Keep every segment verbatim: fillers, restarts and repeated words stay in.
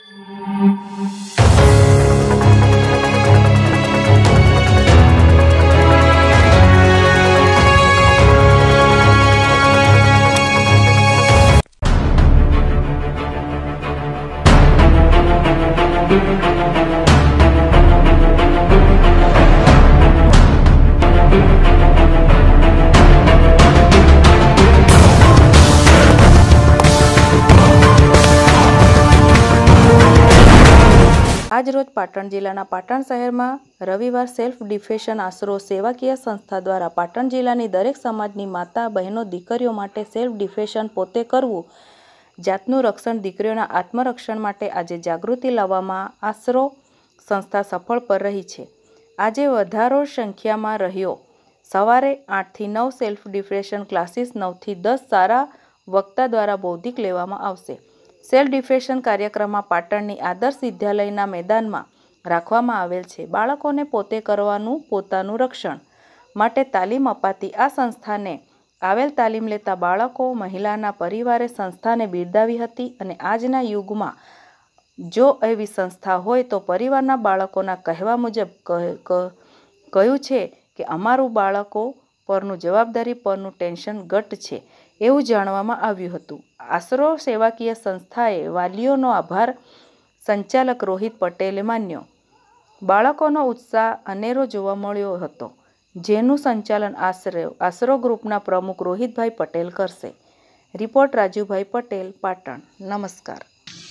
આજરોજ પાટણ જિલ્લાના પાટણ શહેરમાં રવિવાર સેલ્ફ ડિફેન્સ આશરો સેવાકીય સંસ્થા દ્વારા પાટણ જિલ્લાની દરેક સમાજની માતા બહેનો દીકરીઓ માટે સેલ્ફ ડિફેન્સ પોતે કરવું જાતનું રક્ષણ દીકરીઓના આત્મરક્ષણ માટે આજે જાગૃતિ લાવવામાં આશરો સંસ્થા સફળ પર રહી છે। આજે વધારો સંખ્યામાં રહ્યો। સવારે આઠથી નવ સેલ્ફ ડિફેન્સ ક્લાસીસ નવથી દસ સારા વક્તા દ્વારા બૌદ્ધિક લેવામાં આવશે। સેલ્ફ ડિફેન્સ કાર્યક્રમમાં પાટણની આદર્શ વિદ્યાલયના મેદાનમાં રાખવામાં આવેલ છે। બાળકોને પોતે કરવાનું પોતાનું રક્ષણ માટે તાલીમ અપાતી આ સંસ્થાને આવેલ તાલીમ લેતા બાળકો મહિલાના પરિવારે સંસ્થાને બિરદાવી હતી અને આજના યુગમાં જો એવી સંસ્થા હોય તો પરિવારના બાળકોના કહેવા મુજબ કહ્યું છે કે અમારું બાળકો પરનું જવાબદારી પરનું ટેન્શન ઘટ છે એવું જાણવામાં આવ્યું હતું। આશરો સેવાકીય સંસ્થાએ વાલીઓનો આભાર સંચાલક રોહિત પટેલે માન્યો। બાળકોનો ઉત્સાહ અનેરો જોવા મળ્યો હતો જેનું સંચાલન આશરો આશરો ગ્રુપના પ્રમુખ રોહિતભાઈ પટેલ કરશે। રિપોર્ટ રાજુભાઈ પટેલ, પાટણ। નમસ્કાર।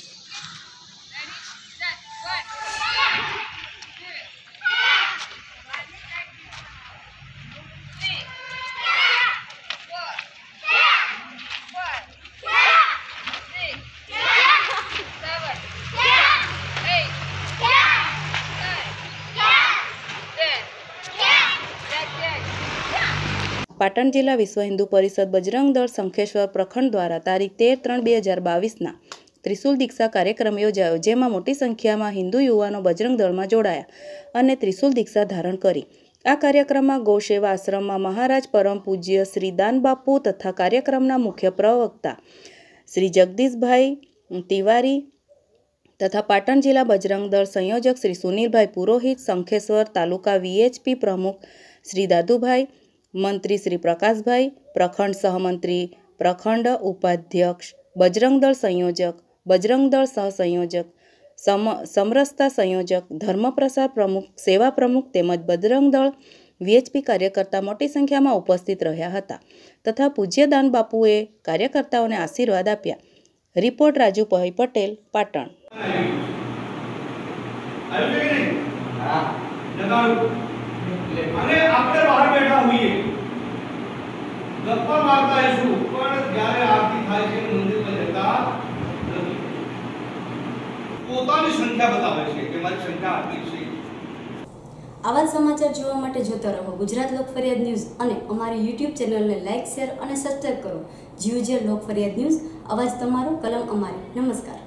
પાટણ જિલ્લા વિશ્વ હિન્દુ પરિષદ બજરંગ દળ શંખેશ્વર પ્રખંડ દ્વારા તારીખ તેર ત્રણ બે હજાર બાવીસના ત્રિશુલ દીક્ષા કાર્યક્રમ યોજાયો, જેમાં મોટી સંખ્યામાં હિન્દુ યુવાનો બજરંગ દળમાં જોડાયા અને ત્રિશુલ દીક્ષા ધારણ કરી। આ કાર્યક્રમમાં ગૌસેવા આશ્રમમાં મહારાજ પરમ પૂજ્ય શ્રી દાનબાપુ તથા કાર્યક્રમના મુખ્ય પ્રવક્તા શ્રી જગદીશભાઈ તિવારી તથા પાટણ જિલ્લા બજરંગ દળ સંયોજક શ્રી સુનિલભાઈ પુરોહિત, શંખેશ્વર તાલુકા વીએચપી પ્રમુખ શ્રી દાદુભાઈ, મંત્રી શ્રી પ્રકાશભાઈ, પ્રખંડ સહમંત્રી પ્રખંડ ઉપાધ્યક્ષ, બજરંગ દળ સંયોજક, બજરંગ દળ સહસંયોજક, સમ સમરસતા સંયોજક, ધર્મપ્રસાર પ્રમુખ, સેવા પ્રમુખ તેમજ બજરંગ દળ વીએચપી કાર્યકર્તા મોટી સંખ્યામાં ઉપસ્થિત રહ્યા હતા તથા પૂજ્ય દાન બાપુએ કાર્યકર્તાઓને આશીર્વાદ આપ્યા। રિપોર્ટ રાજુભાઈ પટેલ, પાટણ। અને આપણે બહાર બેઠા હોઈએ ગપ્પા મારતા હશું પણ જ્યારે આરતી થાય છે મંદિરમાં જતા નથી। પોતાની સંખ્યા બતાવે છે કે મારી સંખ્યા આટલી છે। આવા સમાચાર જોવા માટે જોતા રહો ગુજરાત લોક ફરિયાદ ન્યૂઝ અને અમારી યુટ્યુબ ચેનલને લાઇક, શેર અને સબસ્ક્રાઇબ કરો। જીવજે લોક ફરિયાદ ન્યૂઝ, અવાજ તમારો, કલમ અમારી। નમસ્કાર।